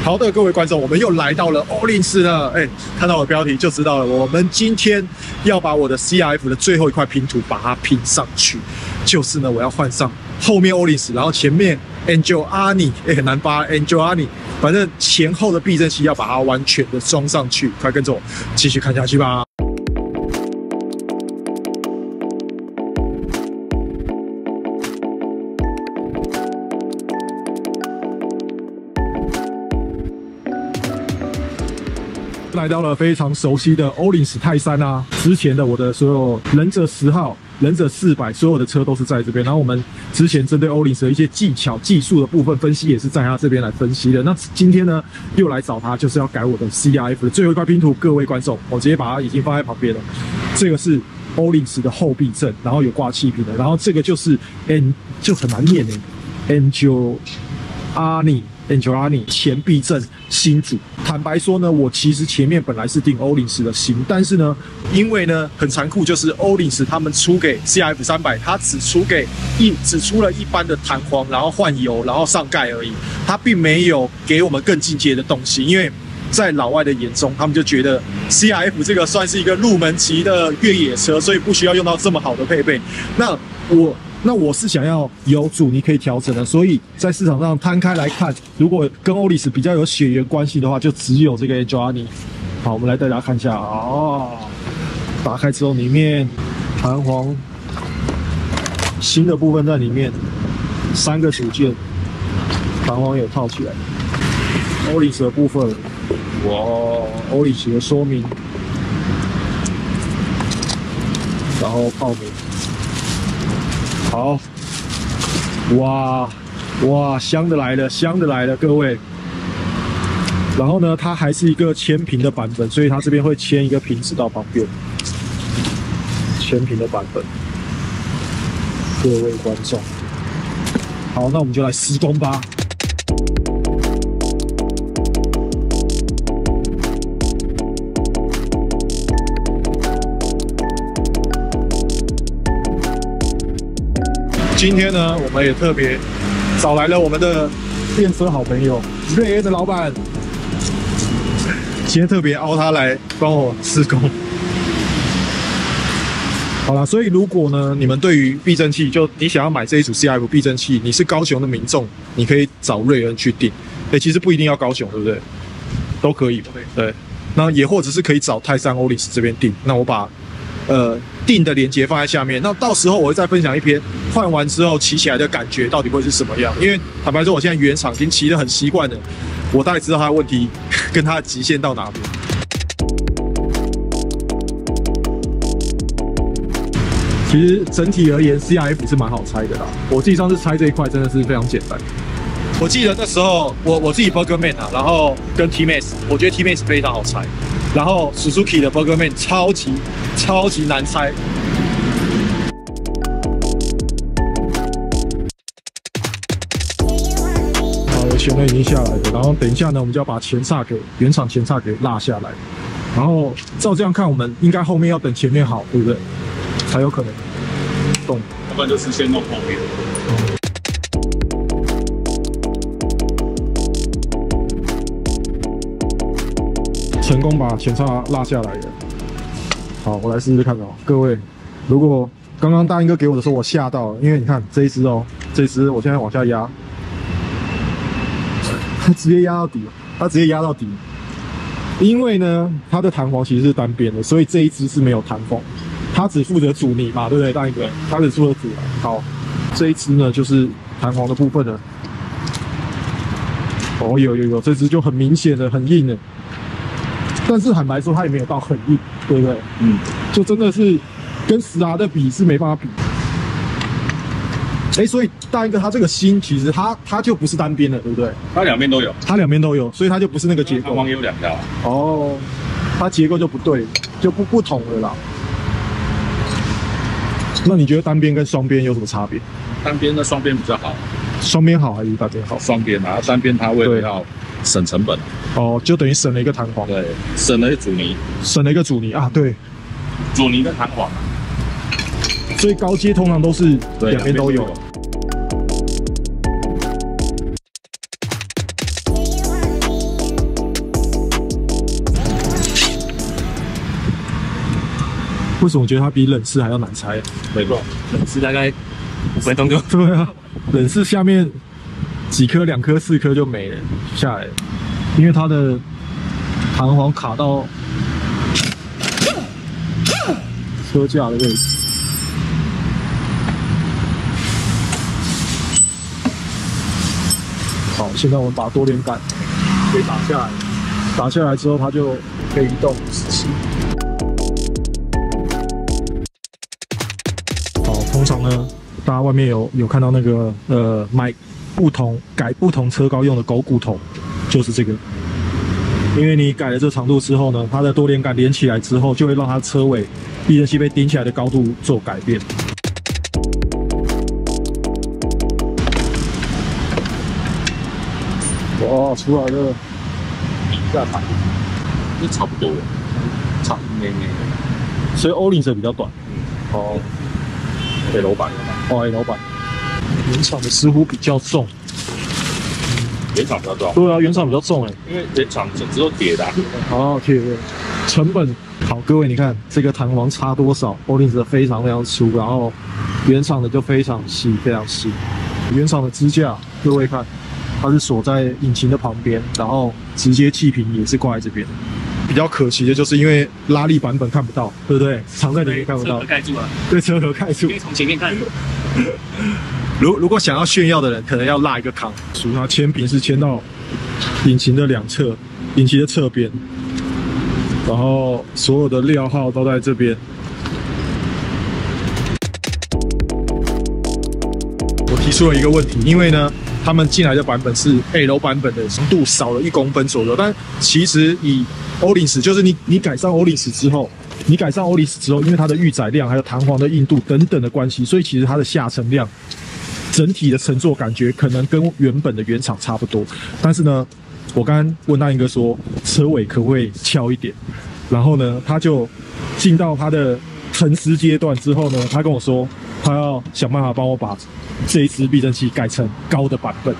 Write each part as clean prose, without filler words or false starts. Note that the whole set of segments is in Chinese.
好的，各位观众，我们又来到了欧林斯了。看到我的标题就知道了，我们今天要把我的 CRF 的最后一块拼图把它拼上去。就是呢，我要换上后面欧林斯，然后前面 Angelani， 很难发 Angelani， 反正前后的避震器要把它完全的装上去。快跟着我继续看下去吧。来到了非常熟悉的欧林斯泰山啊，之前的我的所有忍者10号、忍者400，所有的车都是在这边。然后我们之前针对欧林斯的一些技巧、技术的部分分析，也是在他这边来分析的。那今天呢，又来找他，就是要改我的 CRF 的最后一块拼图。各位观众，我直接把它已经放在旁边了。这个是欧林斯的后避震，然后有挂气瓶的。然后这个就是就很难念Angelani 前避震新组。坦白说呢，我其实前面本来是订欧林斯的新，但是呢，因为呢很残酷，就是欧林斯他们出给 CRF 300，他只出了一般的弹簧，然后换油，然后上盖而已，他并没有给我们更进阶的东西。因为在老外的眼中，他们就觉得 CRF 这个算是一个入门级的越野车，所以不需要用到这么好的配备。那我是想要有阻尼可以调整的，所以在市场上摊开来看，如果跟欧林斯比较有血缘关系的话，就只有这个 Angelani。好，我们来带大家看一下打开之后，里面弹簧新的部分在里面，3个组件，弹簧有套起来。欧林斯的部分，欧林斯的说明，然后报名。好，哇，香的来了，各位。然后呢，它还是一个铅瓶的版本，所以它这边会牵一个瓶子到旁边，铅瓶的版本。各位观众，好，那我们就来施工吧。今天呢，我们也特别找来了我们的电车好朋友瑞恩的老板，今天特别邀他来帮我施工。好啦，所以如果呢，你们对于避震器，就你想要买这一组 CRF 避震器，你是高雄的民众，你可以找瑞恩去订。其实不一定要高雄，对不对？都可以。对，那也或者是可以找泰山欧林斯这边订。那我把订的链接放在下面，那到时候我会再分享一篇换完之后骑起来的感觉到底会是什么样。因为坦白说，我现在原厂已经骑得很习惯了，我大概知道它的问题跟它的极限到哪边。其实整体而言 ，CRF 是蛮好拆的啦。我自己上次拆这一块真的是非常简单。我记得那时候我自己 Burgerman 啊，然后跟 T-Max， 我觉得 T-Max 非常好拆。然后 Suzuki 的 Burgerman 超级难拆。好，我前轮已经下来了，然后等一下呢，我们就要把原厂前叉给拉下来。然后照这样看，我们应该后面要等前面好，对不对？才有可能动， 要不然就是先弄后面。 成功把前叉拉下来了。好，我来试试看哦，各位，如果刚刚大英哥给我的时候，我吓到了，因为你看这一只哦，这一只我现在往下压，它直接压到底，因为呢，它的弹簧其实是单边的，所以这一只是没有弹簧，它只负责阻尼嘛，对不对，大英哥？它只负责阻尼。好，这一只呢就是弹簧的部分了。哦，有，这只就很明显的很硬的。但是坦白说，它也没有到很硬，对不对？就真的是跟10R的比是没办法比。所以大英哥它这个芯其实它就不是单边的，对不对？ 它两边都有， 所以它就不是那个结构。 弹簧也有2条。 哦，它结构就不对，就不同了啦。那你觉得单边跟双边有什么差别？ 单边的双边比较好。 双边好还是单边好？ 双边啊，单边它为了要省成本。 哦，就等于省了一个弹簧。 对，省了一个阻尼啊，对， 阻尼跟弹簧。 所以高阶通常都是两边都有。 为什么我觉得它比冷式还要难拆？ 没错， 冷式大概5分钟就。 对啊，冷式下面几颗、2颗、4颗就没了下来了，因为它的弹簧卡到车架的位置。好，现在我们把多连杆给打下来，打下来之后它就可以移动50气。好，通常呢，大家外面有看到那个买改不同车高用的狗骨头，就是这个。因为你改了这长度之后呢，它的多连杆连起来之后，就会让它车尾避震器被顶起来的高度做改变。哇，出来了，下台， 这差不多，差不多。 所以欧林蛇比较短。哦 ，L 版， 哦 L 版，原厂的似乎比较重。 原厂比较重。 对啊，原厂比较重哎， 因为原厂整只都铁的。 哦，铁的，成本好。各位，你看这个弹簧差多少？欧林蛇非常非常粗，然后原厂的就非常细，非常细。原厂的支架，各位看，它是锁在引擎的旁边，然后直接气瓶也是挂在这边。比较可惜的就是因为拉力版本看不到，对不对？藏在里面看不到， 车壳盖住了。 对，车壳盖住。 可以从前面看。 如果想要炫耀的人，可能要拉一个扛。属于它铅瓶是牵到引擎的2侧，引擎的侧边，然后所有的料号都在这边。我提出了一个问题，因为呢，他们进来的版本是 L 版本的长度少了1公分左右，但其实以欧林史就是你改上欧林史之后，因为它的预载量还有弹簧的硬度等等的关系，所以其实它的下沉量整体的乘坐感觉可能跟原本的原厂差不多。但是呢，我刚刚问大英哥说车尾可不可以翘一点，然后呢，他就进到他的沉思阶段之后呢，他跟我说他要想办法帮我把这一支避震器改成高的版本。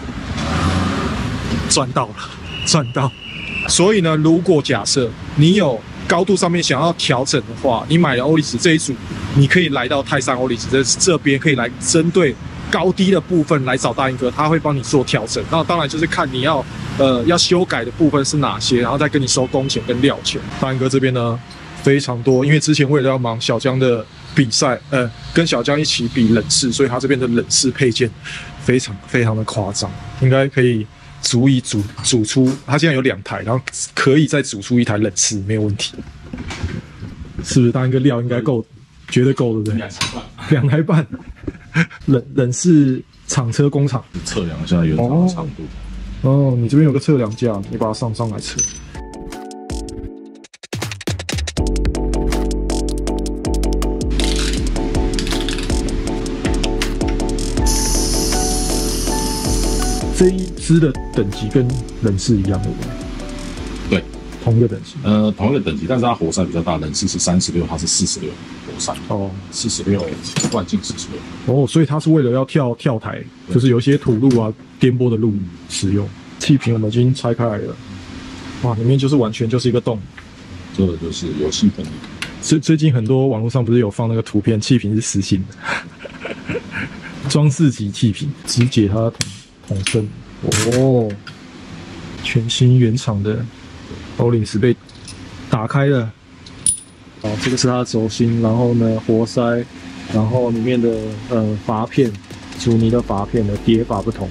赚到了，赚到！所以呢，如果假设你有高度上面想要调整的话，你买了欧力士这一组，你可以来到泰山欧力士这边，可以来针对高低的部分来找大英哥，他会帮你做调整。那当然就是看你要修改的部分是哪些，然后再跟你收工钱跟料钱。大英哥这边呢非常多，因为之前为了要忙小江的比赛，跟小江一起比冷式，所以他这边的冷式配件非常非常的夸张，应该可以足以煮出，他现在有2台，然后可以再煮出1台冷式，没有问题。是不是大英哥料应该够，绝对够，对不对？2台半，冷式厂车工厂测量一下原厂的长度。 哦，你这边有个测量架，你把它上来测。这一支的等级跟冷式一样，对不对？ 对， 同一个等级。 同一个等级，但是它活塞比较大，冷式是36，它是46活塞。哦，46惯性46。 哦，所以它是为了要跳台，就是有一些土路啊、颠簸的路使用。气瓶我们已经拆开来了，哇，里面就是完全就是一个洞。 这个就是游戏分离。 最近很多网络上不是有放那个图片，气瓶是实心的，装饰级气瓶，直解它的筒身。哦，全新原厂的欧林斯被打开了。哦，这个是它的轴心，然后呢活塞，然后里面的阀片，阻尼的阀片的叠法不同。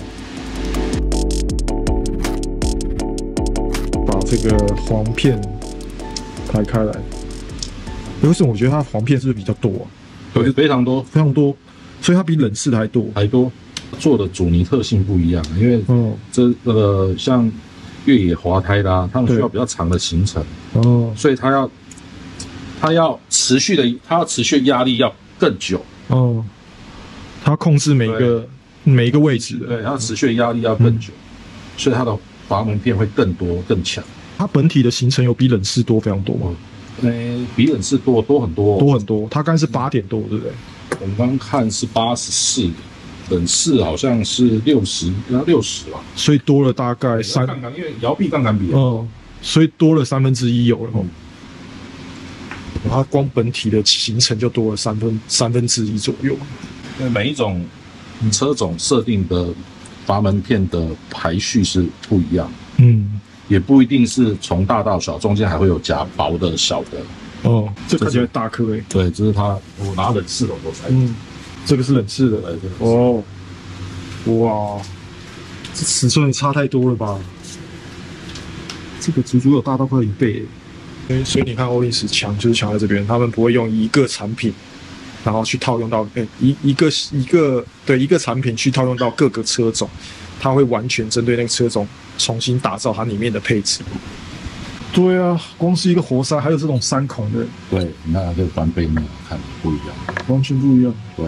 把这个簧片排开来。为什么我觉得它的簧片是不是比较多啊？ 对，非常多， 非常多，所以它比冷式的还多。 做的阻尼特性不一样，因为这个像越野滑胎啦，他们需要比较长的行程，所以它要持续的压力要更久， 它控制每一个位置， 对，它持续的压力要更久，所以它的阀门片会更多更强。 它本体的行程有比冷式多非常多吗？ 比冷式多很多， 多很多。它刚才是8点多，对不对？ 我们刚看是84。冷式好像是60吧， 所以多了大概 3杠杆，因为摇臂杠杆比， 所以多了1/3有了。 它光本体的行程就多了三分之一左右。 因为每一种车种设定的阀门片的排序是不一样，也不一定是从大到小，中间还会有夹薄的小的。 哦，这看起来大颗诶。 对，这是它我拿冷式的活塞。 这个是冷式的。哦，哇，这尺寸也差太多了吧？这个足足有大到快1倍。所以你看欧力士强就是强在这边，他们不会用一个产品，然后去套用到一个产品去套用到各个车种，它会完全针对那个车种重新打造它里面的配置。对啊，光是一个活塞，还有这种3孔的。 对，你看它这个翻背面看不一样， 完全不一样。 对，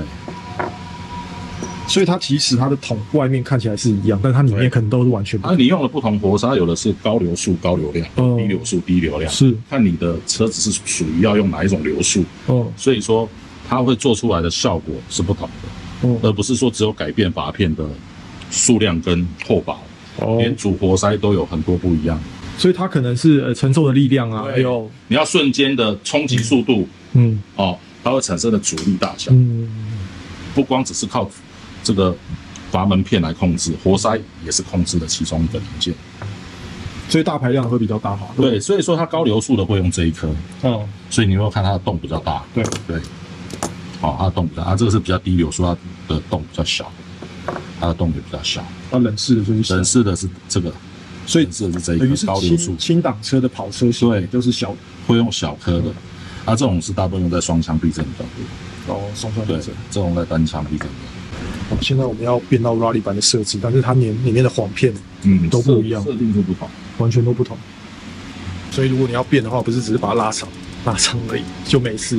所以它其实它的桶外面看起来是一样，但它里面可能都是完全不同。 你用了不同活塞，有的是高流速、高流量，低流速、低流量， 是看你的车子是属于要用哪一种流速。所以说它会做出来的效果是不同的，而不是说只有改变阀片的数量跟厚薄，连主活塞都有很多不一样。 所以它可能是承受的力量啊，还有你要瞬间的冲击速度，它会产生的阻力大小，不光只是靠这个阀门片来控制，活塞也是控制的其中一个零件， 所以大排量会比较大哈。 对，所以说它高流速的会用这一颗，所以你会看它的洞比较大， 对， 它的洞比较大，这个是比较低流速，它的洞比较小，它的洞也比较小。 冷式的就是冷式的是这个。 所以是这一个高流速轻档车的跑车型，对，都是小， 会用小颗的，这种是大部分用在双枪避震比较多。 双枪避震， 这种在单枪避震。 现在我们要变到 Rally 版的设计，但是它里面的簧片，都不一样， 设定就不同， 完全都不同。所以如果你要变的话，不是只是把它拉长而已，就没事。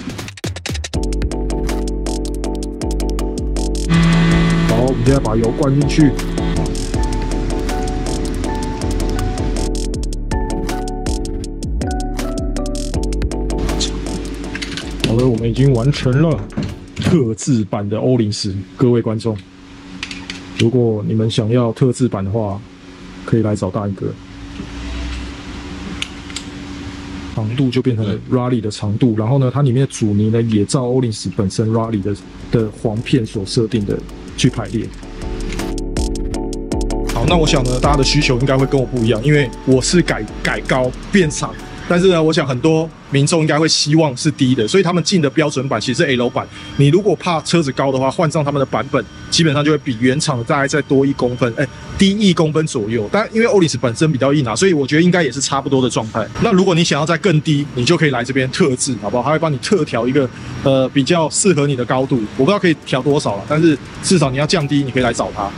好，我们现在把油灌进去。好的，我们已经完成了特制版的欧林士。各位观众，如果你们想要特制版的话，可以来找大一哥。长度就变成了 Rally 的长度，然后呢，它里面的阻尼呢也照欧林士本身 Rally 的簧片所设定的去排列。好，那我想呢，大家的需求应该会跟我不一样，因为我是改高变长。但是呢，我想很多民众应该会希望是低的，所以他们进的标准版其实是 L 版。你如果怕车子高的话，换上他们的版本，基本上就会比原厂大概再多1公分，低1公分左右。但因为欧力士本身比较硬所以我觉得应该也是差不多的状态。那如果你想要再更低，你就可以来这边特制，好不好？他会帮你特调一个比较适合你的高度，我不知道可以调多少了，但是至少你要降低，你可以来找他。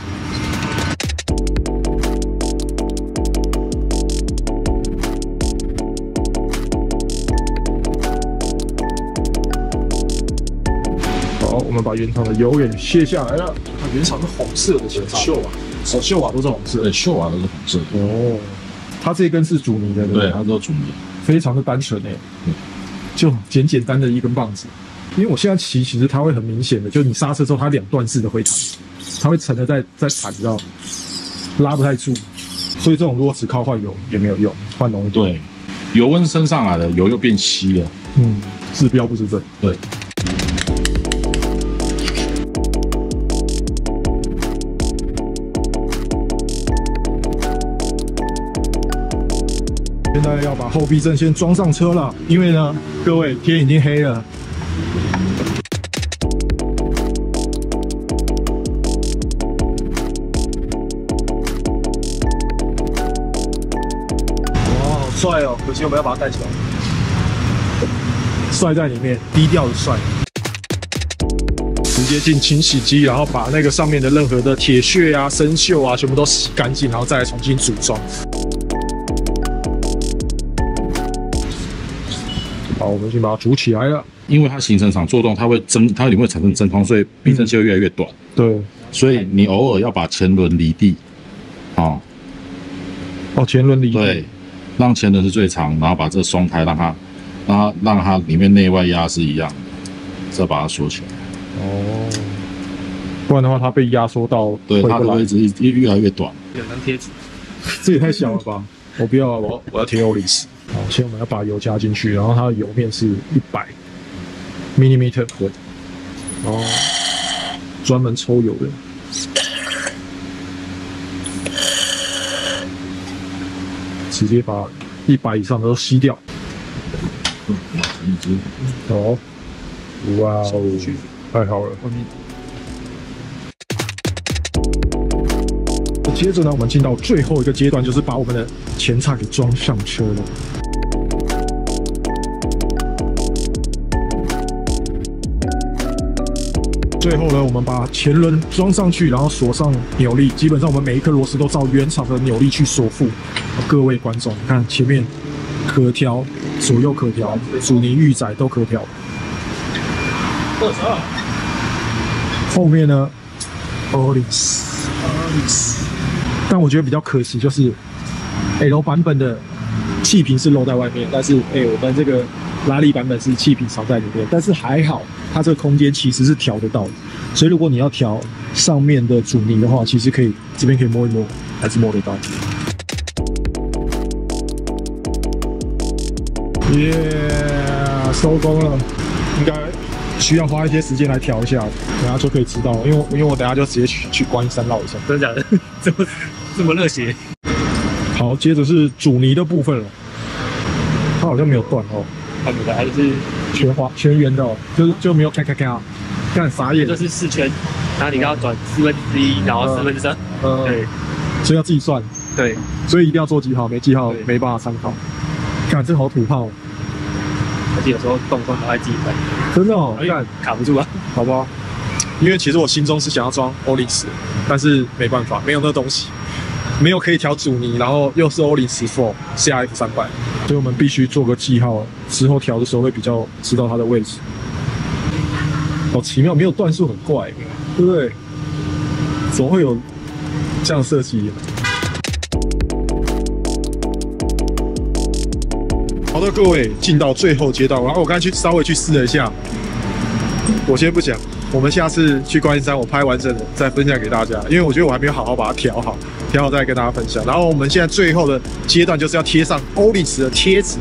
我们把原厂的油也卸下来了。原厂是红色的，秀瓦，秀瓦都是红色， 对，秀瓦都是红色的。 它这根是阻尼的， 对，它都阻尼， 非常的单纯就简单的一根棒子。因为我现在骑，其实它会很明显的，就你刹车之后，它2段式的回弹，它会沉的在弹，你知道，拉不太住。所以这种如果只靠换油也没有用，换浓一点。 对，油温升上来了，油又变稀了。 治标不治本。 对。 现在要把后避震先装上车了，因为呢，各位天已经黑了。哇，好帅哦！可惜我们要把它带起来，帅在里面，低调的帅。直接进清洗机，然后把那个上面的任何的铁屑啊、生锈啊，全部都洗干净，然后再来重新组装。好，我们先把它组起来了。 因为它行程场做动，它里面会产生真空，所以避震器会越来越短。 对， 所以你偶尔要把前轮离地， 前轮离地， 对，让前轮是最长，然后把这个双胎让它里面内外压是一样的，再把它锁起来。 不然的话它被压缩到， 对，它的位置越来越短。 有能贴纸， 这也太小了吧！我不要，我要贴欧力士。好， 现在我们要把油加进去，然后它的油面是100 mm 混，然后专门抽油的。直接把100以上的都吸掉。好，哇哦，太好了。接着呢，我们进到最后一个阶段，就是把我们的前叉给装上车了。最后呢，我们把前轮装上去，然后锁上扭力。基本上我们每一颗螺丝都照原厂的扭力去锁附。各位观众，看前面可调，左右可调，阻尼预载都可调。后面呢 ，Olyns。但我觉得比较可惜就是 L 版本的气瓶是露在外面，但是我们这个拉力版本是气瓶藏在里面。但是还好，它这个空间其实是调得到的，所以如果你要调上面的阻尼的话，其实可以这边可以摸一摸，还是摸得到。收工了，应该需要花一些时间来调一下，等下就可以知道了。因为我等下就直接去观音山绕一下。 真的假的？这么热血？ 好，接着是阻尼的部分了。它好像没有断哦， 它没有断，还是全圆的哦，就没有咔，看傻眼。 就是4圈，然后你刚刚转1/4，然后3/4。对， 所以要自己算。 对， 所以一定要做记号，没记号没办法参考。看这好土炮。 而且有时候动都还自己分， 真的哦，看卡不住啊， 好吧？因为其实我心中是想要装 Olyns， 但是没办法，没有那东西，没有可以调阻尼，然后又是 Olyns 4 CRF 300，所以我们必须做个记号，之后调的时候会比较知道它的位置。好奇妙，没有段数很怪，对不对？怎么会有这样设计？好的，各位，进到最后阶段，然后我刚才稍微去试了一下，我先不讲，我们下次去观音山我拍完整的再分享给大家，因为我觉得我还没有好好把它调好再跟大家分享。然后我们现在最后的阶段就是要贴上 Olyns 的贴纸。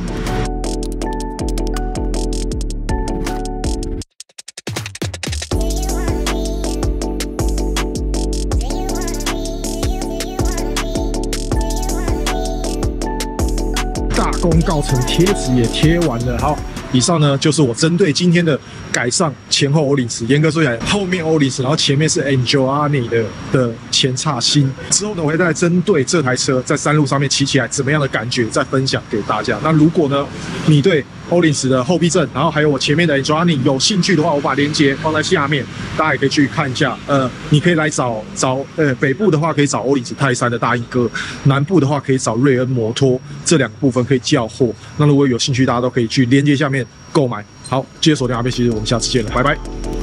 大功告成，贴纸也贴完了。好，以上呢就是我针对今天的改上前后Olyns，严格说起来，后面Olyns，然后前面是 Angiolani 的前叉芯。之后呢，我会再针对这台车在山路上面骑起来怎么样的感觉，再分享给大家。那如果呢，你对Olyns 的后避震，然后还有我前面的 Angiolani 有兴趣的话，我把链接放在下面，大家也可以去看一下。你可以来找北部的话可以找Olyns泰山的大衣哥，南部的话可以找瑞恩摩托，这2个部分可以叫货。那如果有兴趣，大家都可以去链接下面购买。好，记得锁定阿贝，其实我们下次见了，拜拜。